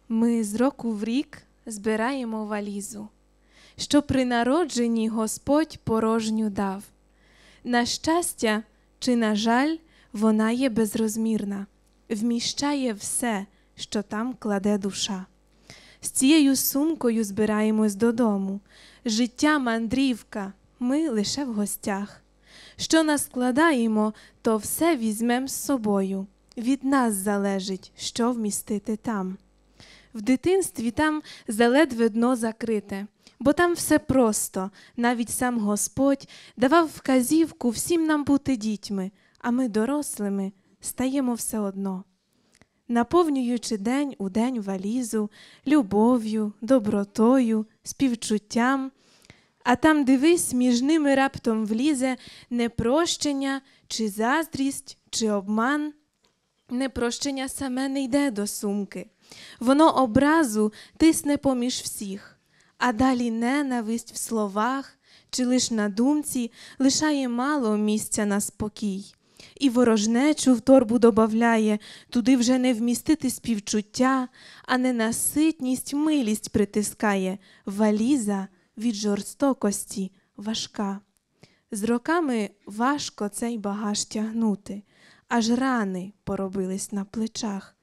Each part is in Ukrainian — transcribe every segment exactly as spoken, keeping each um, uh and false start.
Ми з року в рік збираємо валізу, що при народженні Господь порожню дав. На щастя чи на жаль, вона є безрозмірна, вміщає все, що там кладе душа. З цією сумкою збираємось додому. Життя мандрівка, ми лише в гостях. Що наскладаємо, то все візьмем з собою. Від нас залежить, що вмістити там. В дитинстві там заледве дно закрите, бо там все просто, навіть сам Господь давав вказівку всім нам бути дітьми, а ми дорослими стаємо все одно. Наповнюючи день у день валізу любов'ю, добротою, співчуттям, а там, дивись, між ними раптом влізе непрощення, чи заздрість, чи обман. Непрощення саме не йде до сумки. Воно образу тисне поміж всіх, а далі ненависть в словах чи лиш на думці лишає мало місця на спокій. І ворожнечу в торбу добавляє, туди вже не вмістити співчуття, а ненаситність милість притискає, валіза від жорстокості важка. З роками важко цей багаж тягнути, аж рани поробились на плечах.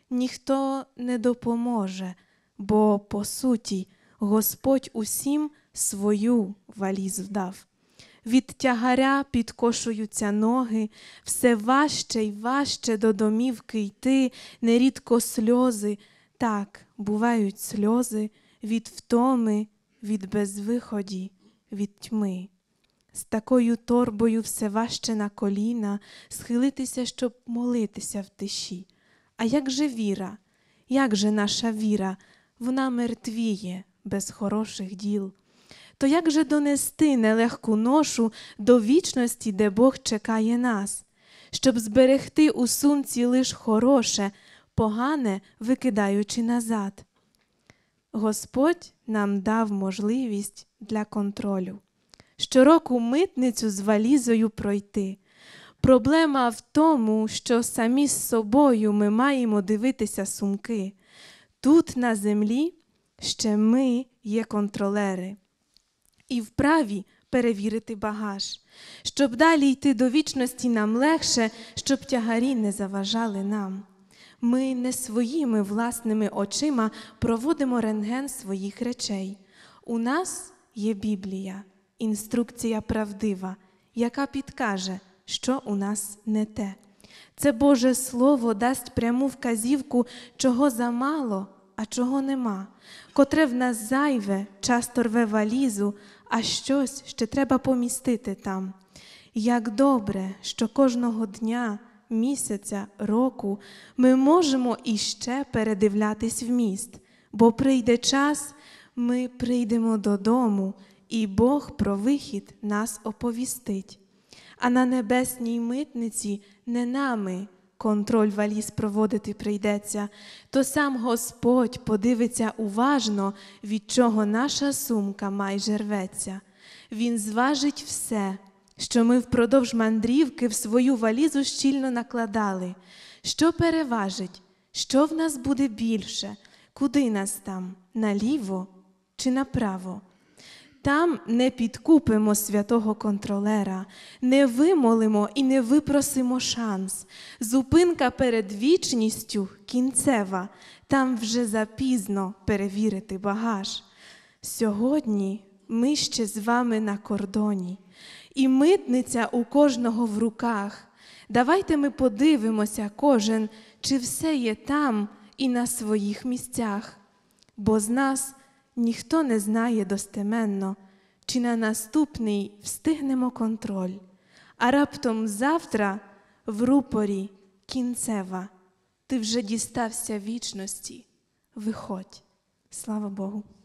Ніхто не допоможе, бо, по суті, Господь усім свою валізу дав. Від тягаря підкошуються ноги, все важче й важче до домівки йти, нерідко сльози. Так, бувають сльози від втоми, від безвиході, від тьми. З такою торбою все важче на коліна схилитися, щоб молитися в тиші. А як же віра? Як же наша віра? Вона мертвіє без хороших діл. То як же донести нелегку ношу до вічності, де Бог чекає нас? Щоб зберегти у сумці лиш хороше, погане викидаючи назад. Господь нам дав можливість для контролю. Щороку митницю з валізою пройти. Проблема в тому, що самі з собою ми маємо дивитися сумки. Тут, на землі, ще ми є контролери. І вправі перевірити багаж. Щоб далі йти до вічності нам легше, щоб тягарі не заважали нам. Ми не своїми власними очима проводимо рентген своїх речей. У нас є Біблія, інструкція правдива, яка підкаже, що у нас не те. Це Боже Слово дасть пряму вказівку, чого замало, а чого нема, котре в нас зайве, часто рве валізу, а щось ще треба помістити там. Як добре, що кожного дня, місяця, року ми можемо іще передивлятись вміст, бо прийде час, ми прийдемо додому, і Бог про вихід нас оповістить. А на небесній митниці не нами контроль валіз проводити прийдеться, то сам Господь подивиться уважно, від чого наша сумка майже рветься. Він зважить все, що ми впродовж мандрівки в свою валізу щільно накладали. Що переважить? Що в нас буде більше? Куди нас там? Наліво чи направо? Там не підкупимо святого контролера, не вимолимо і не випросимо шанс. Зупинка перед вічністю кінцева, там вже запізно перевірити багаж. Сьогодні ми ще з вами на кордоні, і митниця у кожного в руках. Давайте ми подивимося кожен, чи все є там і на своїх місцях, бо з нас ніхто не знає достеменно, чи на наступний встигнемо контроль, а раптом завтра в рупорі кінцева. Ти вже дістався вічності. Виходь. Слава Богу.